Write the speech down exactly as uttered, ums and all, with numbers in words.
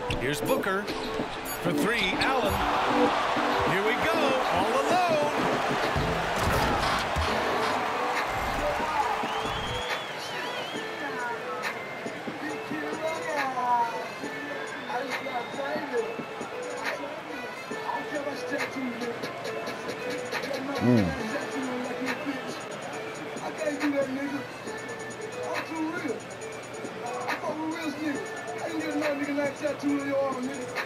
Here's Booker for three. Allen. Here we go. All alone. Mm. I can't do that, nigga. I'm too real. I fuck with real niggas. I ain't get another nigga like tattoo on your arm, nigga.